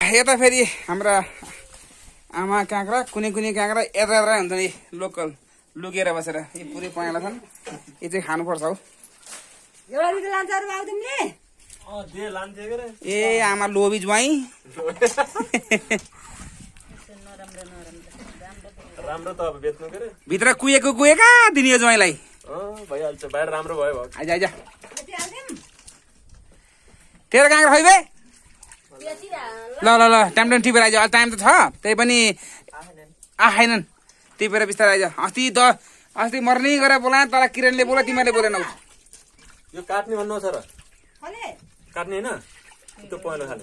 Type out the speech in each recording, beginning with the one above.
यता फेरि हाम्रा आमा काँक्रा कुनै कुनै काँक्रा यता यता हुन्छ नि लोकल लुकेर बसेर यी पुरै पहेँला छन् यो चाहिँ खानुपर्छ हौ ए आमा लोभी ज्वाइँ राम्रो त अब बेच्नु के रे भित्र कुहेका दिने यो ज्वाइँलाई भइहाल्छ बाहिर राम्रो भयो आइज आइज तेरो काँक्रा खै बे ल ल ल टाइम टिपेर आइज टाइम त छ त्यही पनि आएनन् टिपेर बिस्तारै आइज अस्ति मर्निङ गरेर बोला तर किरणले बोला तिमीहरूले बोलेनौ यो काट्ने भन्नु छ र काट्ने हैन त्यो पहिलो खाले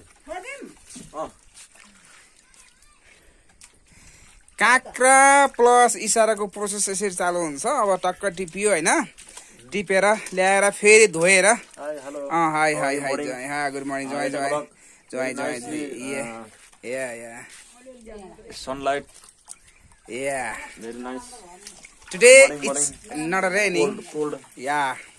काँक्रा प्लस इसाराको प्रोसेस यसरी चालु हुन्छ अब टक्क टिपियो हैन टिपेर ल्याएर फेरि धोएर hi hi hi hi good morning जय जय जय जय yeah sunlight yeah very nice today it's not a raining yeah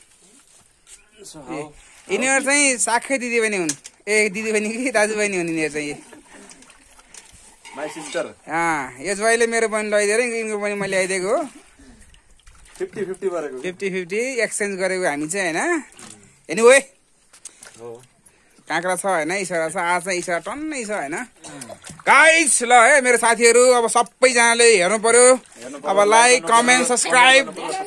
यिनीहरू चाहिँ साखै दिदीबहिनी हुन् ए दिदीबहिनी कि दाजुबहिनी हुन् यिनीहरू चाहिँ माई सिस्टर यो ज्वाइँले मेरो बहिनी लगाइदिएर यिनको पनि मैले ल्याइदिएको हो 50-50 गरेको 50-50 एक्सचेन्ज गरेको हामी चाहिँ होइन एनिवे काँक्रा छ होइन इसारा छ आज चाहिँ इसारा टन्नै छ होइन गाइस ल है मेरो साथीहरू अब सबैजनाले हेर्नु पर्यो अब लाइक कमेन्ट सब्सक्राइब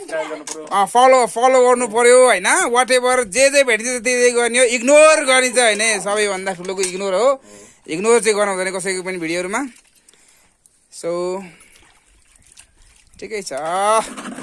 फलो गर्नु पर्यो होइन वाट एभर जे भेटिन्छ त्यही गर्ने हो इग्नोर गरिन्छ होइन सबैभन्दा ठुलोको इग्नोर हो इग्नोर चाहिँ गर्नु हुँदैन कसैको पनि भिडियोहरूमा सो ठिकै छ